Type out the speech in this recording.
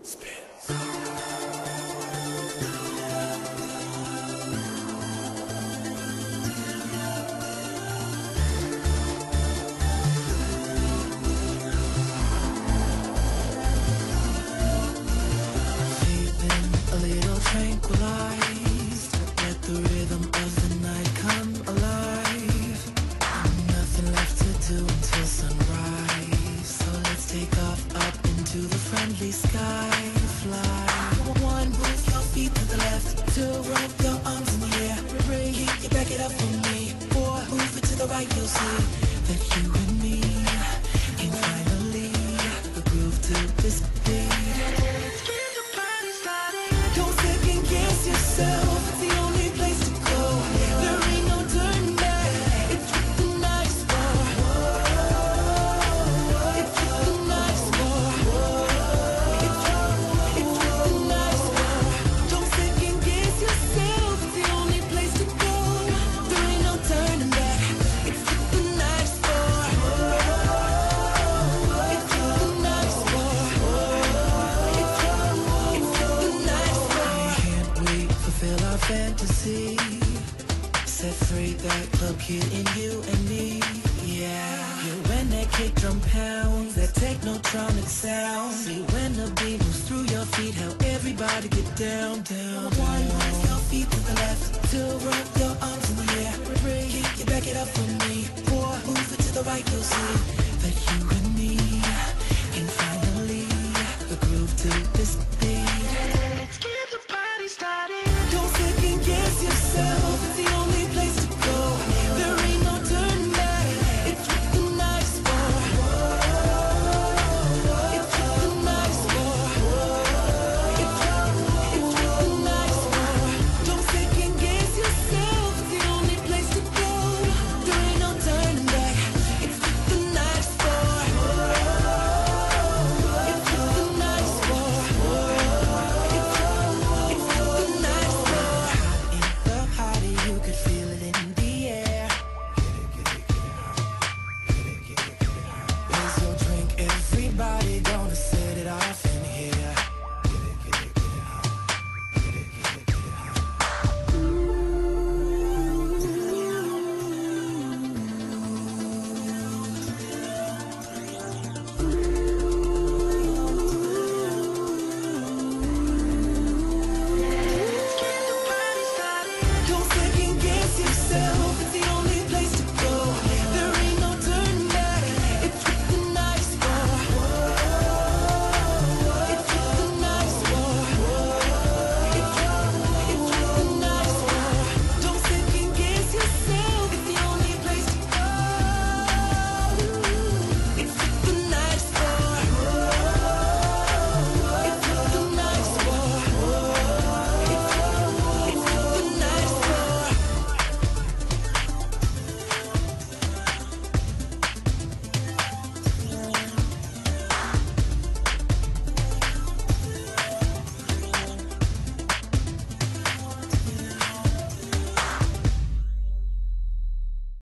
Tranquilized, let the rhythm of the night come alive. Nothing left to do until sunrise, so let's take off up into the friendly sky. Fly. One, move your feet to the left. Two, roll your arms in the air. Three, you back it up for me. Four, move it to the right, you'll see that you and me can finally groove to this beat. Yourself, it's the only place to go. There ain't no turning back. It's what the night's for. It's what the night's for. It's what the night's for. Don't second guess yourself. It's the only place to go. There ain't no turning back. It's what the night's for. It's what the night's for. It's what the night's for. Can't wait, fulfill our fantasy. Set free that club kid in you and me. Yeah, when that kick drum pounds, that technotronic sound. See when the beat moves through your feet, how everybody get down, down, down. One, move your feet to the left. Two, roll your arms in the air. Three, you back it up for me. Four, move it to the right, you'll see that you and me